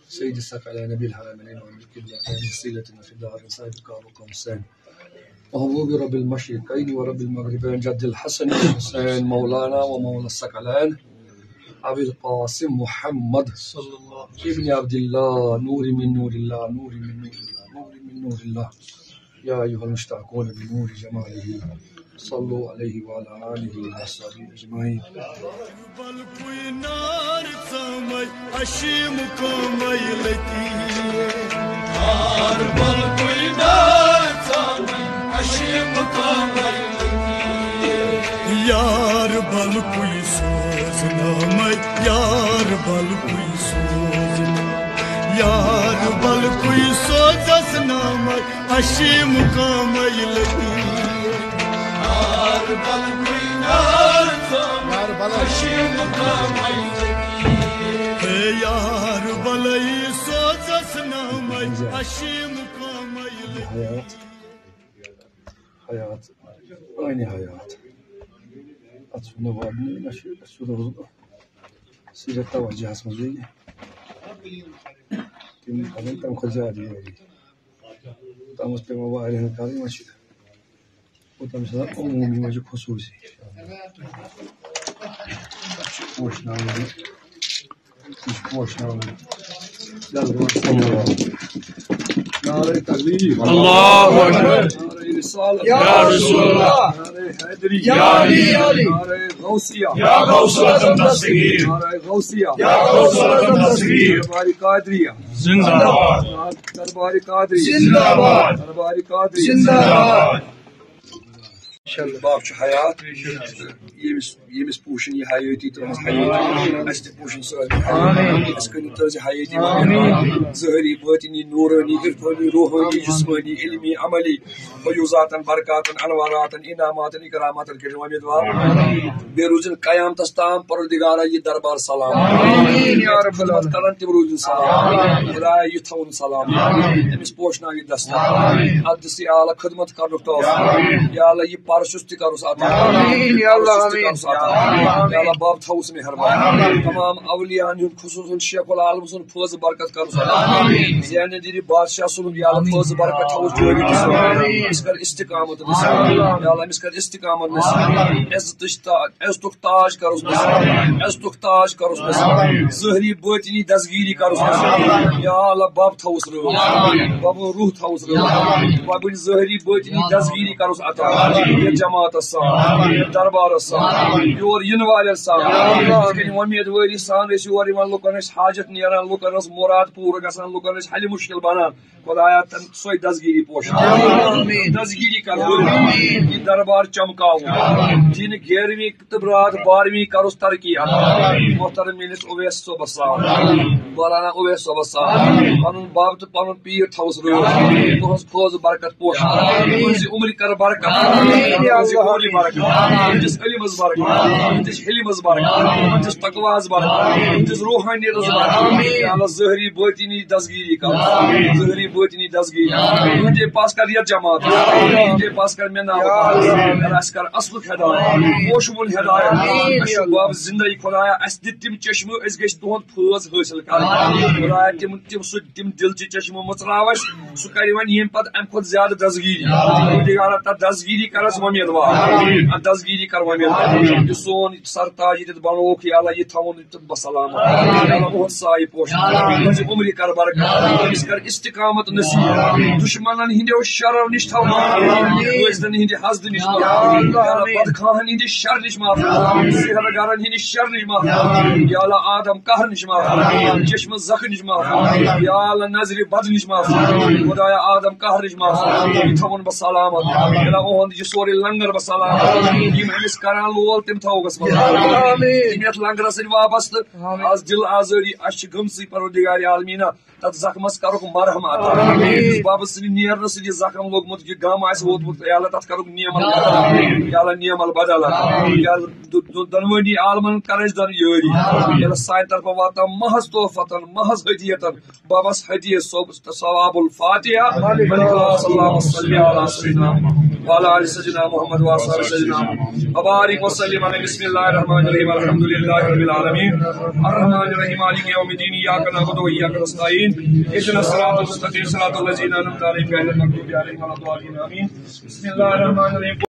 سيد الثقلين نبي العالمين وملك الدارين وسيلتنا في الدار صاحبك ابو حسين وهو رب المشرقين ورب المغربين جد الحسن والحسين مولانا ومولى الثقلين ابي القاسم محمد صلى الله ابن عبد الله نور من نور الله نور من نور الله نور من نور الله يا ايها المشتاقون بنور جماله صلوا عليه وعلى آله وصحبه أجمعين. یار بل کوئی سوزنا میں یار بل کوئی سوزنا یار بل کوئی سوزنا میں اشیم کا میں لگی یار بل کوئی یار بل اشیم کا میں لگی یار بل سوزنا میں اشیم کا میں لگی حياة أين حياة أتصنع بعدني نشيد السودة سيرة توجه اسمه زي تم خزادي تم استمع وعليه الكريم ماشي وتم سلام عمومي ماجي خصوصي مش نعمل مش نعمل يلا نعم تكبير الله أكبر يا رسول الله يا علي غوثية يا غوثة التصغير يا غوثة التصغير درباري قادرية زندہ باد درباري قادرية زندہ باد درباري قادرية زندہ باد باب حياة يمس بوشن يحياتي ترمز حياتي أست بوشن سؤال حياتي أسكن ترز حياتي زهري باطني نوراني إرفاني روحاني جسماني علمي عملي فيوزات بركات أنوارات إنامات إكرامات الكريم ومدوار بروزن قيام تستام پروردگارا یہ دربار سلام آمین یا رب العالمین کرنت بروزن سلام خدا يتون سلام يمس بوشنا يدست أدسي على خدمت کرنک توفیق یا اللہ یہ پارشستی کروس عطا آمین یا اللہ آمین یا اللہ باب تھوس مہربان تمام اولیاء ہن خصوصاً شیخ العالم سن فوز برکت کروس آمین زین دیری بادشاہ سن یا اللہ فوز برکت تھوس جوری آمین اس کر استقامت نصیب یا اللہ اس کر استقامت نصیب عزت تاج کروس نصیب عزت تاج کروس نصیب ظاہری باطنی دستگیری کروس نصیب یا اللہ باب تھوس رو باب روح تھوس رو باب ظاہری باطنی دستگیری کروس عطا جماعت السلام دربار السلام یور ین والے السلام کہ امید وری سان اس یور یمن لوکن اس حاجت نیران لوکن اس مراد پور گسان لوکن اس حل مشکل بنان خدایا تن سوی دزگیری پوش آمین دزگیری کر آمین یہ دربار چمکاو جن 11ویں تبرات 12ویں کروس ترقی محترم مینس اویس صبح صاحب مولانا اویس صبح صاحب پنن باب تو پنن پیر تھوس رو تہذ فوز برکت پوش تہذ عمر کر برکت جس علم برکت جس حلم برکت جس تقوی برکت جس روحانیت برکت یا اللہ ظاہری باطنی دستگیری کر ظاہری باطنی دستگیری مجھے پاس کر یہ جماعت مجھے پاس کر میں نام اس کر اصل ہدایت موشمول ہدایت اشباب زندگی خدایا اس تم چشم اس گش دون فوز حاصل کر خدایا تم دل چ چشم مصراوش سو کر ون یم پت ام خود زیادہ دستگیری دیگرہ تا دستگیری کرس ومیدوار دستگیری کر ومیدوار یہ سون سرتاج یہ بنوک یا اللہ یہ تھون بسلام یا اللہ وہ سائے پوش مجھے عمر کر برکت اس کر استقامت نصیب دشمنن ہندو شر نش تھون وزدن ہند حسد نش یا اللہ بدخواہن ہند شر نش معاف سحرگارن ہند شر نش معاف یا اللہ آدم قہر نش معاف چشم زخ نش معاف یا اللہ نظر بد نش معاف خدایا آدم قہر نش معاف یہ تھون بسلامت یا اللہ وہ یہ سوری لنگر بسلام یم امس کران لول تم تھوگس آمین یت لنگر سن وابست از دل آزاری اش گمسی پروردگار عالمین تت زخمس کرک مرہم عطا باب سن نیرن سن یہ زخم لوگمت کہ غم آس ووتمت یا اللہ تت کرک نیمل یا اللہ نیمل بدل یا دنوانی عالمن کرش دن یاری یا اللہ سائن طرف واتا محض توفتن محض ہدیتن بابس ہدیہ ثواب الفاتحہ صلی اللہ علیہ وسلم وعلى آل سيدنا محمد وأصحاب سيدنا محمد وبارك وسلم على بسم الله الرحمن الرحيم الحمد لله رب العالمين الرحمن الرحيم مالك يوم الدين إياك نعبد وإياك نستعين اهدنا الصراط المستقيم صراط الذين أنعمت عليهم غير المغضوب عليهم ولا الضالين آمين بسم الله الرحمن الرحيم